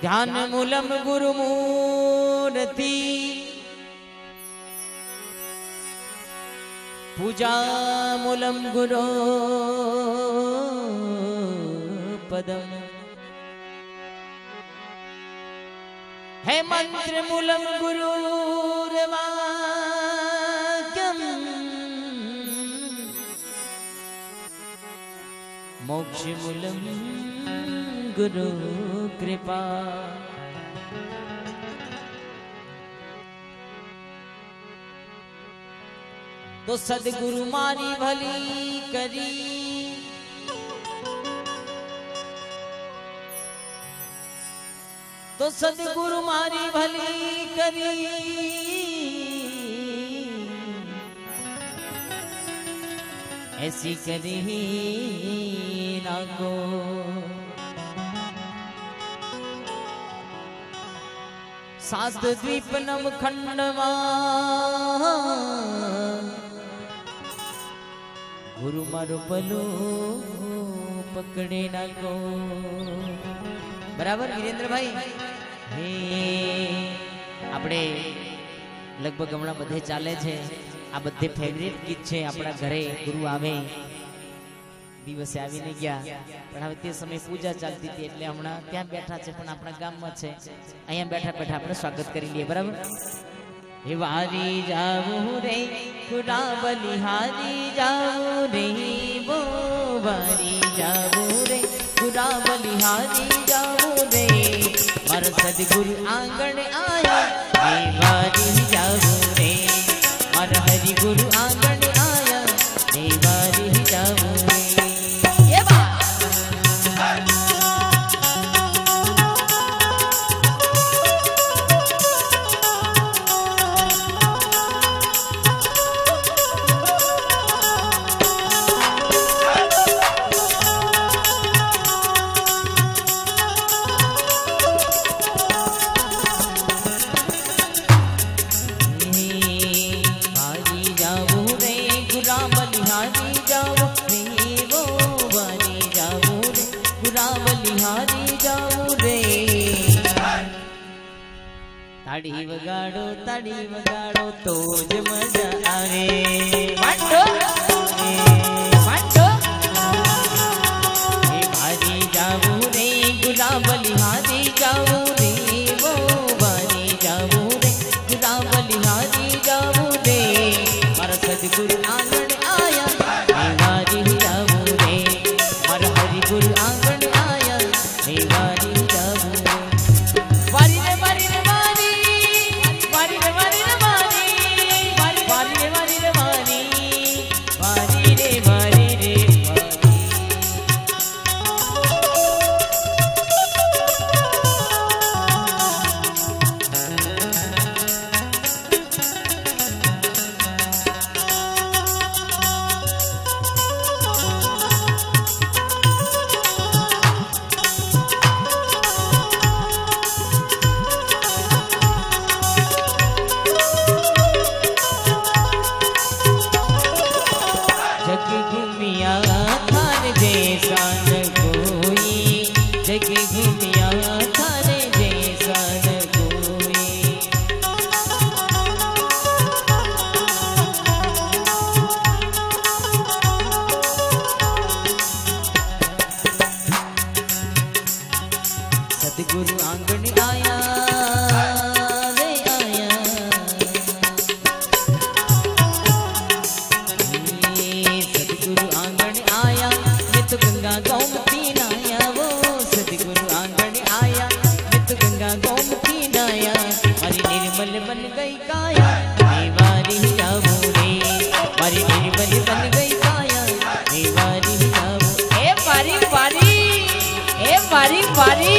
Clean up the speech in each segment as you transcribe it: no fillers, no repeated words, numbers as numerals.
ध्यान मूलम गुरुमूर्ति पूजा मूलम गुरो पदम है मंत्र मूलम गुरुर्वाक्यम मोक्ष मूलम गुरु कृपा। तो सदगुरु मारी भली करी तो सदगुरु मारी भली करी ऐसी करी नागो सात द्वीप नव खंडवा गुरु मारो पलो पकड़े ना को बराबर वीरेंद्र भाई हे આપણે લગભગ હમણાં બધે ચાલે છે આ બધે ફેવરિટ ગીત છે આપણા ઘરે ગુરુ આવે દિવસે આવીને ગયા પણ હવે તે સમય પૂજા ચાલતી હતી એટલે હમણાં ત્યાં બેઠા છે પણ આપણા ગામમાં છે અહીંયા બેઠા બેઠા આપણે સ્વાગત કરી લઈએ બરાબર। हे वारी जाऊं रे गुरा बलिहारी जाऊं रे वो वारी जाऊं रे गुरा बलिहारी जाऊं रे मार सदगुरु आंगण आया हे वारी जाऊं रे मार हरि गुरु आंगण आया हे वारी जाऊं रे। ये बात ताड़ी वगाड़ो तो ज मजा आवे वाटो वाटो हे भारी जाऊं रे गुरा बलिहारी जाऊं रे वो भारी जाऊं रे गुरा बलिहारी जाऊं रे मारा सदगुरु आंगण आया हे भारी जाऊं रे मारा हरि गुरु आंगण आया हे भारी जाऊं रे। वारी रे वारी रे सदगुरु आंगन आया रे आया सदगुरु आंगन आया मैं तो गंगा गोमती नाया वो सदगुरु आंगन आया मैं तो गंगा गोमती नाया मारी निर्मल बन गई काया मैं वारी जाऊं रे मारी निर्मल बन गई काया मैं वारी जाऊं ए वारी वारी ए वारी वारी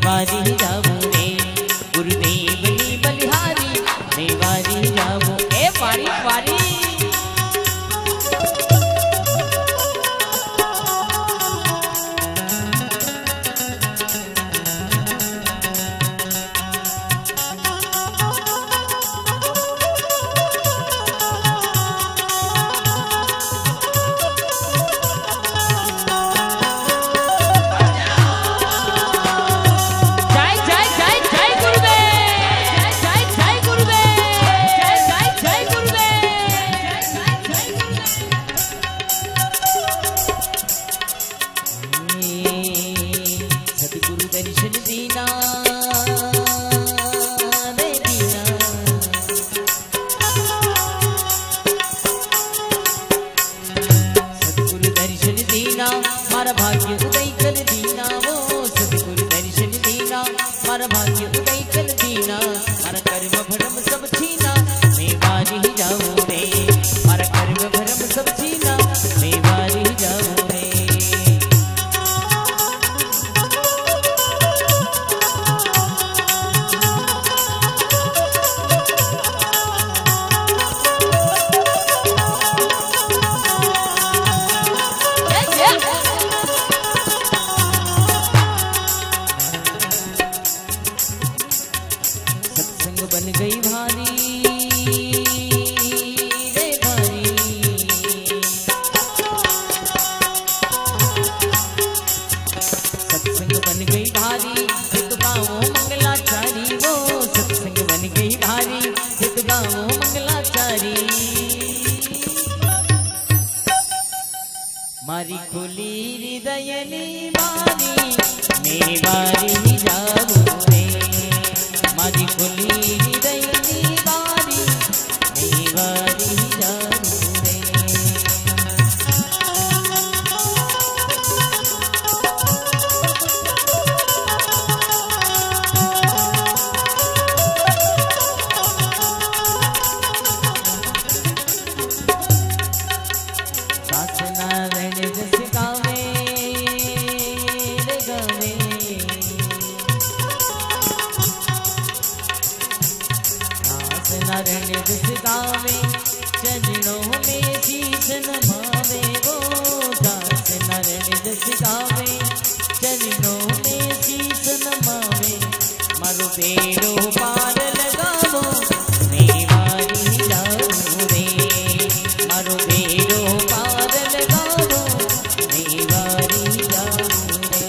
वारी जाऊं रे गुरुदेव नी बलिहारी मैं वारी जाऊं ए वारी वारी मारी खुली हृदयनी वारी मैं वारी जाऊं रे मारी खुली हृदयनी वारी मैं वारी जाऊं रे नारायण जस गावे चरणों में शीश नमावे वो दास नारायण जस गावे चरणों में शीश नमावे मारो बेड़ो पार लगावो मैं वारी जाऊं रे मारो बेड़ो पार लगावो मैं वारी जाऊं रे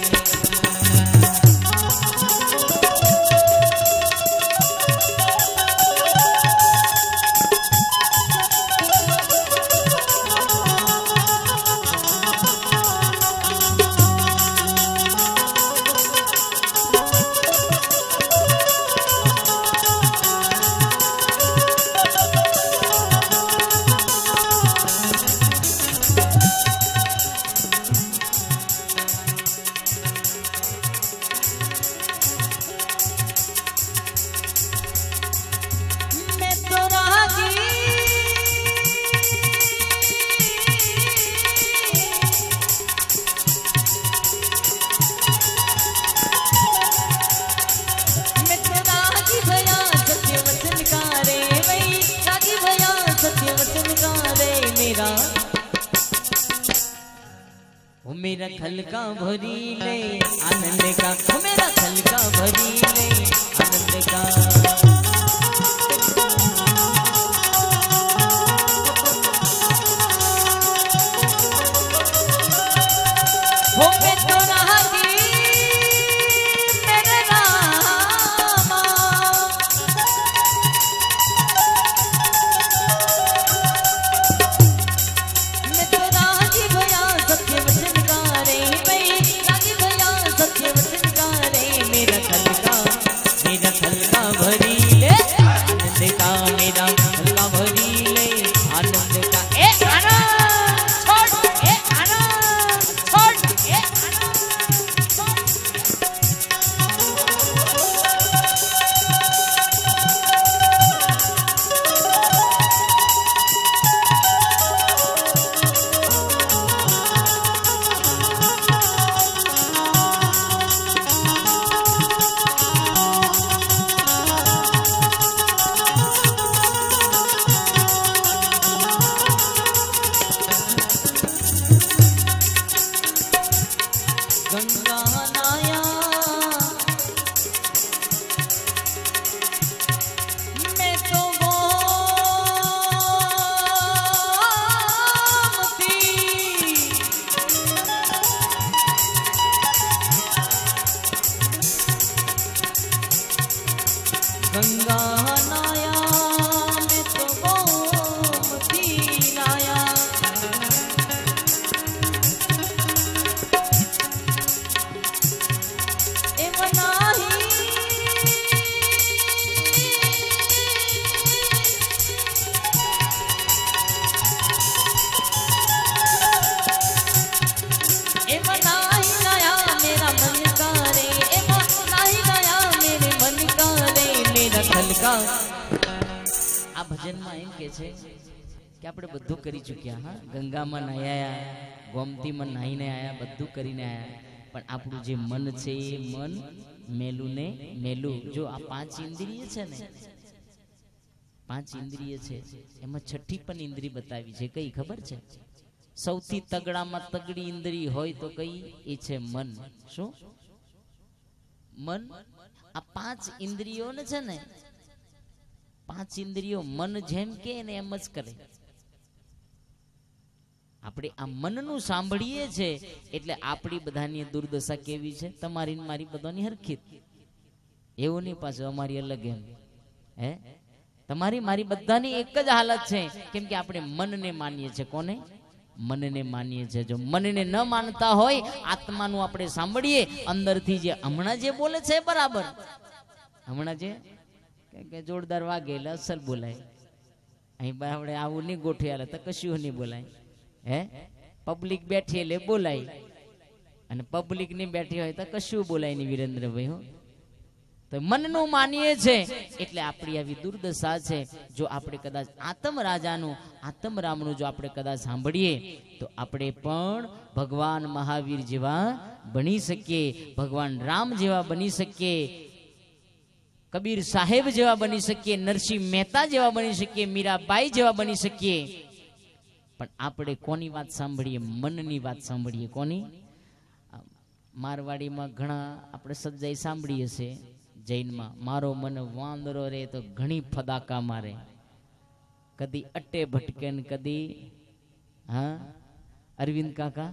मेरा खलका भरी ले आनंद का मेरा खलका भरी ले आनंद का गंगा नाया मैं तो गोमती गंगा नाया मैं तो गोमती नाया આ ભજનમાં એમ કે છે કે આપણે બધું કરી ચૂક્યા હા ગંગામાં નાહ્યા ગોમતીમાં નાહીને આયા બધું કરીને આયા પણ આપણું જે મન છે એ મન મેલું ને મેલું જો આ પાંચ ઇન્દ્રિય છે ને પાંચ ઇન્દ્રિય છે એમાં છઠ્ઠી પણ ઇન્દ્રિય બતાવી છે કઈ ખબર છે સૌથી તગડામાં તગડી ઇન્દ્રિય હોય તો કઈ એ છે મન શું મન આ પાંચ ઇન્દ્રિયો ને છે ને પાંચ ઇન્દ્રિયો મન જેમ કે એને એમ જ કરે આપણે આ મનનું સાંભળીએ છે એટલે આપણી બધાની દુર્દશા કેવી છે તમારી મારી બધાની હરખી એવું નહીં પાછું અમારી અલગ એમ હે તમારી મારી બધાની એક જ હાલત છે કેમ કે આપણે મનને માનીએ છીએ કોને મનને માનીએ છીએ જો મનને ન માનતા હોય આત્માનું આપણે સાંભળીએ અંદરથી જે હમણાં જે બોલે છે બરાબર હમણાં જે કે જોરદાર વાગે એટલે અસલ બોલાય અહીં આપણે આવું નહીં ગોઠવી હાલે તો કશું નહીં બોલાય હે પબ્લિક બેઠી એટલે બોલાય અને પબ્લિક નહીં બેઠી હોય તો કશું બોલાય નહીં વિરેન્દ્રભાઈ હો તો મનનું માનીએ છે એટલે આપણી આવી દુર્દશા છે જો આપણે કદાચ આત્મ રાજાનું આત્મ રામનું જો આપણે કદાચ સાંભળીએ તો આપણે પણ ભગવાન મહાવીર જેવા બની શકીએ ભગવાન રામ જેવા બની શકીએ કબીર સાહેબ જેવા બની શકીએ નરસિંહ મહેતા જેવા બની શકીએ મીરાબાઈ જેવા બની શકીએ પણ આપણે કોની વાત સાંભળીએ મનની વાત સાંભળીએ કોની મારવાડીમાં ઘણા આપણે સજ્જાઈ સાંભળીએ છે જૈનમાં મારો મન વાંદરો રે તો ઘણી ફદાકા મારે કદી અટ્ટે ભટકે ને કદી હા અરવિંદ કાકા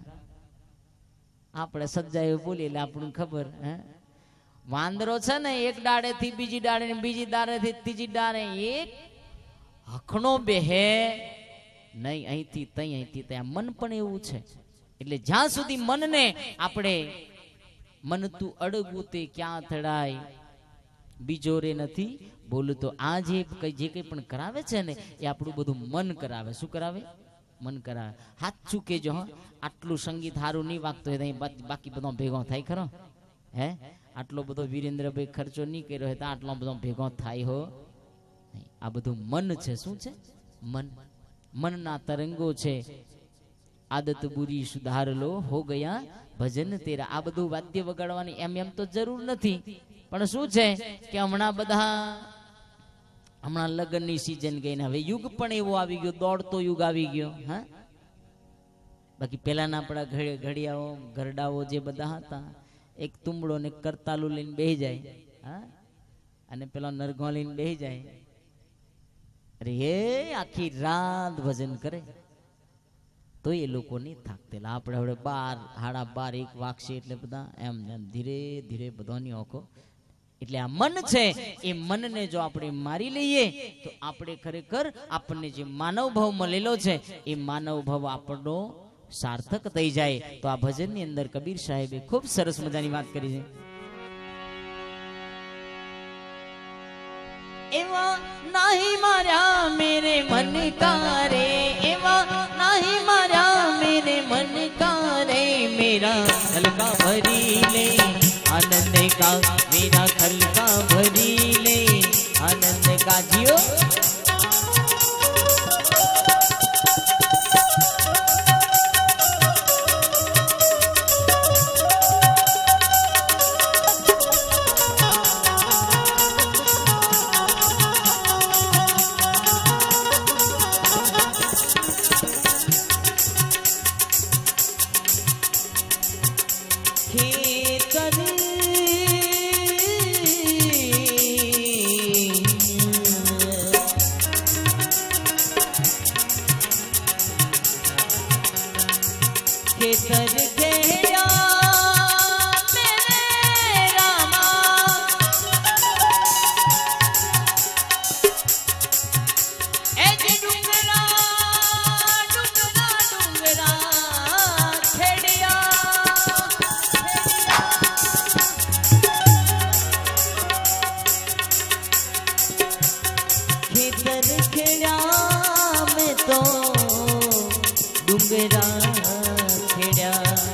આપણે સજ્જાઈ બોલીએ એટલે આપણને ખબર હે વાંદરો છે ને એક ડાળે થી બીજી ડાળે ને બીજી ડાળે થી ત્રીજી ડાળે એક હખણો બેહે નહીં અહીંથી તઈ અહીંથી ત્યાં મન પણ એવું છે એટલે જ્યાં સુધી મનને આપણે મન તું અડગવું તે ક્યાં થડાય બીજો રે નથી બોલું તો આ જે કંઈ પણ કરાવે છે ને એ આપણું બધું મન કરાવે શું કરાવે મન કરાવે હાથ ચૂકે જો હા આટલું સંગીત સારું નહીં વાગતું હોય બાકી બધો ભેગો થાય ખરો હે આટલો બધો વિરેન્દ્રભાઈ ખર્ચો નહીં કર્યો હોય તો આટલો બધો ભેગો થાય હો આ બધું મન છે શું છે મન મનના તરંગો છે આદત બુરી સુધાર લો હો ગયા ભજન તેરા આ બધું વાદ્ય વગાડવાની એમ તો જરૂર નથી પણ શું છે કે હમણાં લગ્નની સિઝન ગઈ ને હવે યુગ પણ એવો આવી ગયો દોડતો યુગ આવી ગયો હા બાકી પેલાના આપણા ઘડિયાઓ ગરડાઓ જે બધા હતા એક તુંબડો ને કરતાલું લઈને બેહી જાય હા અને પેલો નરગો લઈને બેહી જાય અરે એ આખી રાત ભજન કરે તો એ લોકો નહીં થાકતેલા આપણે હવે 12, 12:30, 1 વાગશે એટલે બધા એમ ધીરે ધીરે બધાની ઓખો એટલે આ મન છે એ મનને જો આપણે મારી લઈએ તો આપણે ખરેખર આપણને જે માનવ ભાવ મળેલો છે એ માનવ ભાવ આપણનો સાર્થક થઈ જાય તો આ ભજનની અંદર કબીર સાહેબે ખૂબ સરસ મજાની વાત કરી છે એવા નહીં માર્યા મેરે મન કારે એવા નહીં માર્યા મેરે મન કારે મેરા હલકા ભરી લે आनंद का मेरा खलका भरी ले आनंद का जियो he दीपड़ा खेड़ा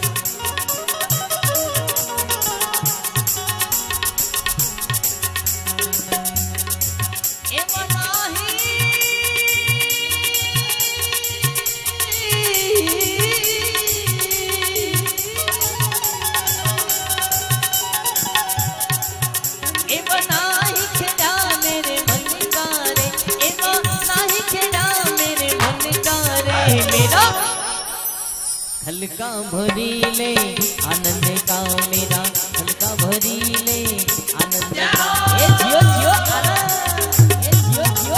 हल्का भरी ले आनंद का मेरा हल्का भरी ले आनंद का ए जियो जियो आनंद ए जियो जियो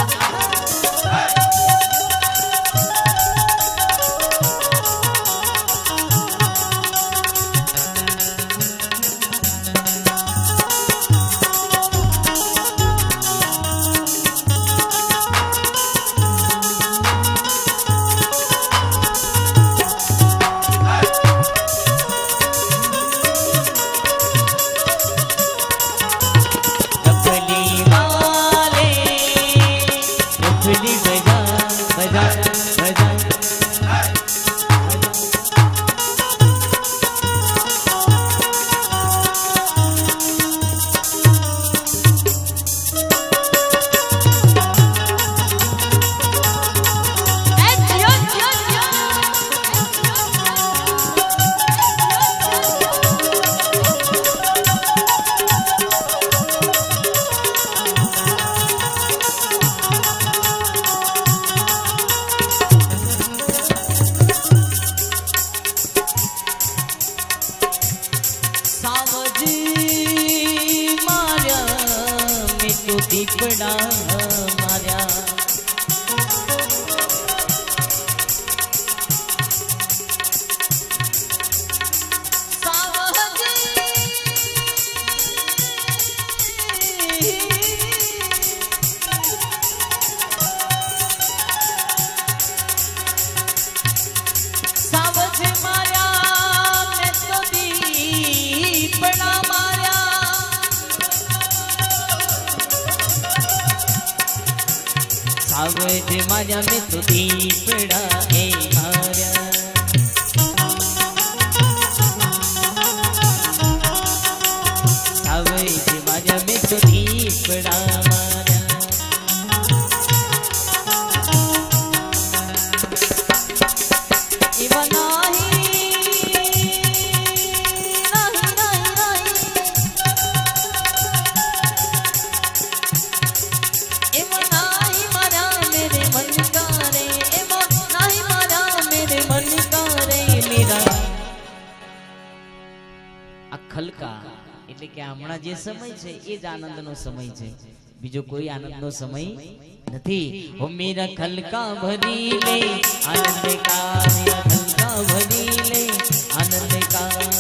दीपड़ा मार्या सावज मार्या मैं तो दीपड़ा मार्या सावज मार्या में तो दीपड़ा है मार्या सावज मार्या में तो दीपड़ा मार्या खलका એટલે કે હમણાં જે સમય છે એ જ આનંદનો સમય છે બીજો કોઈ આનંદનો સમય નથી ઓ મેરા ખલકા ભરી લે આનંદ કા મેરા ખલકા ભરી લે આનંદ કા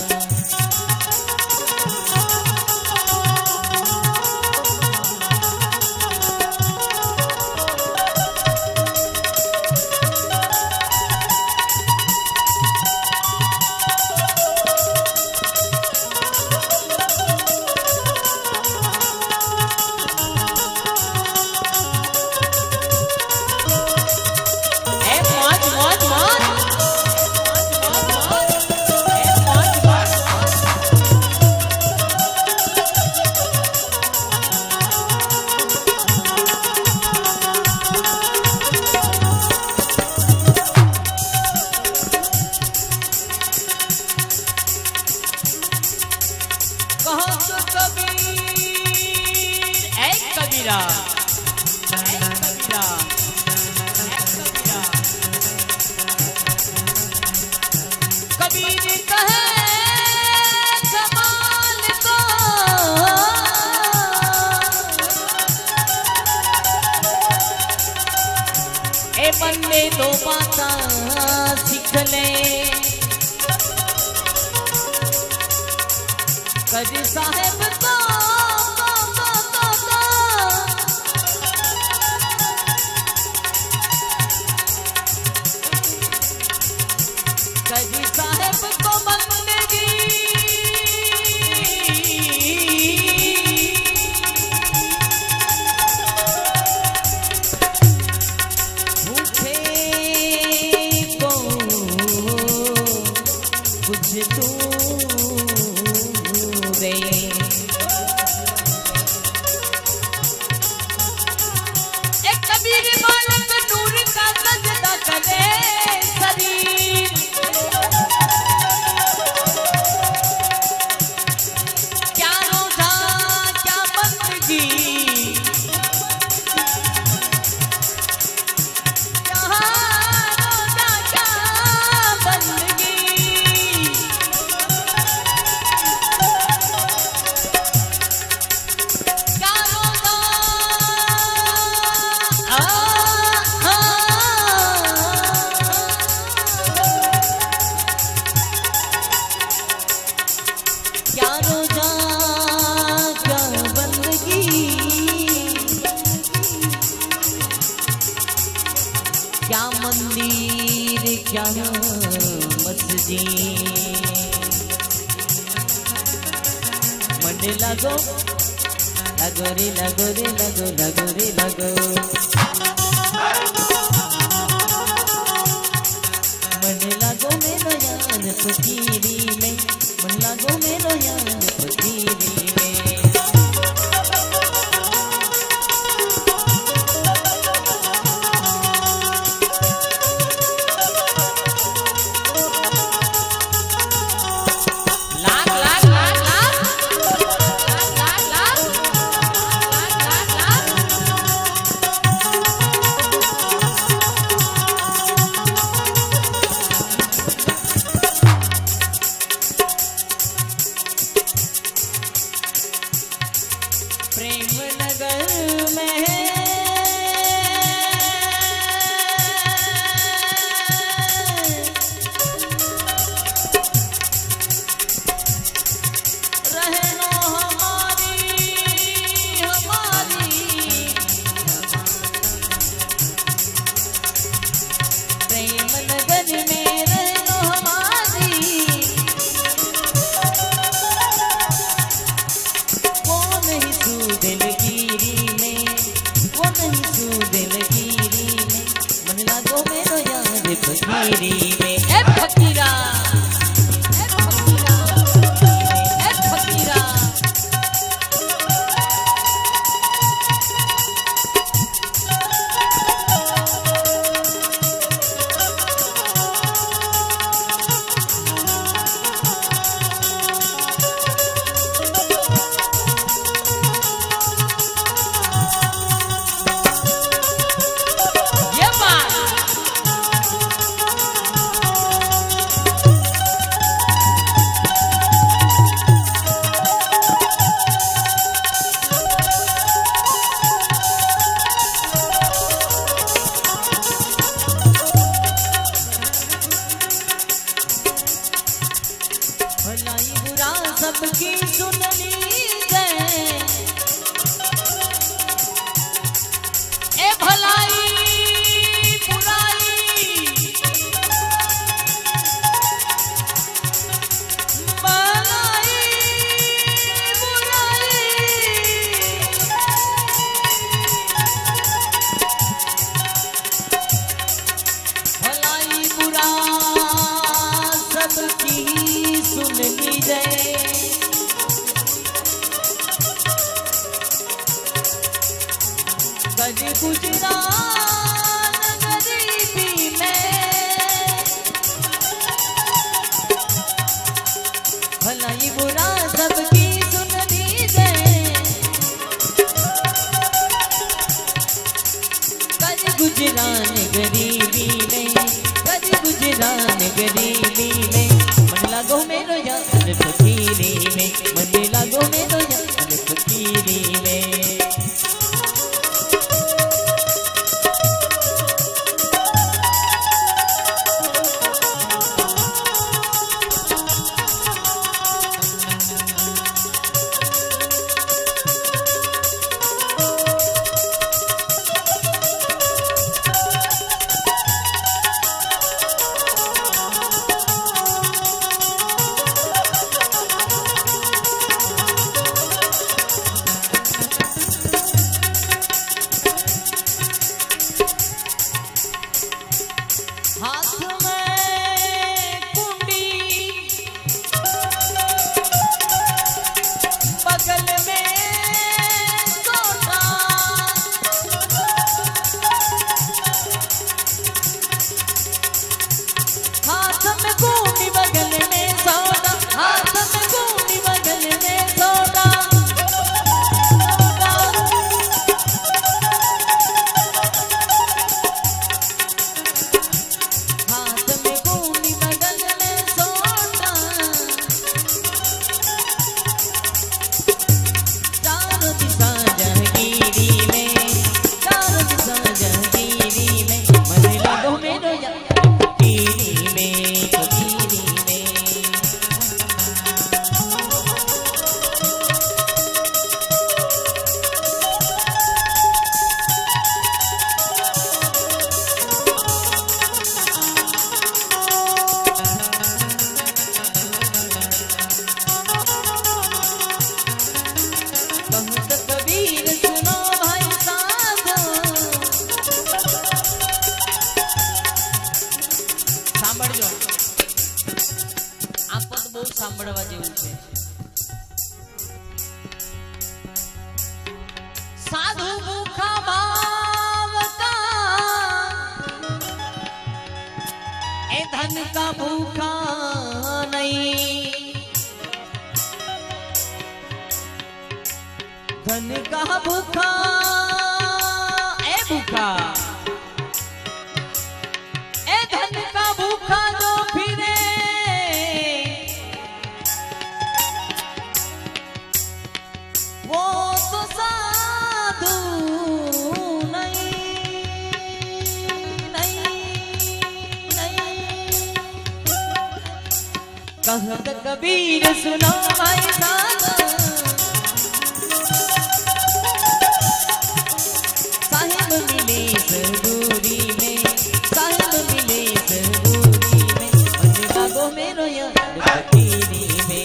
बंदे दो बाता सीख ले कजी साहेब तो कजी साहेब को बंदगी भूखे को क्या मस्जी मन लगो लगो रे लगो रे लगो लगो रे लगो मन लगो मेरो यान फकीरी में मन लगो मेरो यान फकीरी में गुजरान गरीबी में कद गुजरान गरीबी में मन लगो मेरो यार फकीरी में मन लगो मेरो यार फकीरी में साधु भूखा मावता ए धन का भूखा नहीं, धन का भूखा ए भूखा ए धन का भूखा जो फिरे वो तो साधु नहीं, नहीं, नहीं। कहत कबीर सुनो भाई साधु, साहिब मिले सरूरी में, साहिब मिले सरूरी में, मन लागो मेरो यार फकीरी में।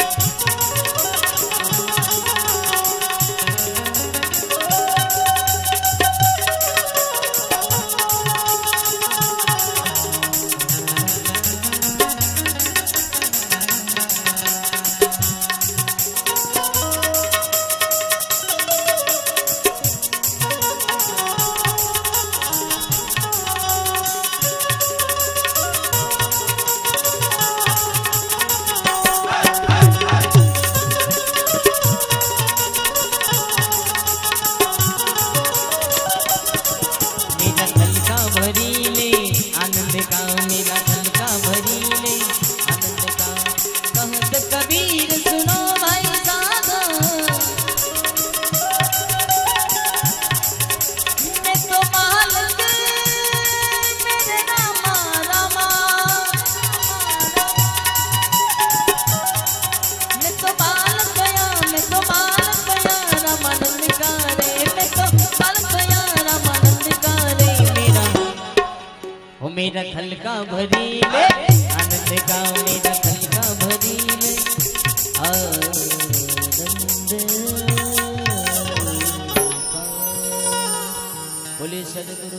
मेरा खलका भरी ले आनंद का, मेरा खलका भरी ले आनंद का। बोले सद्गुरु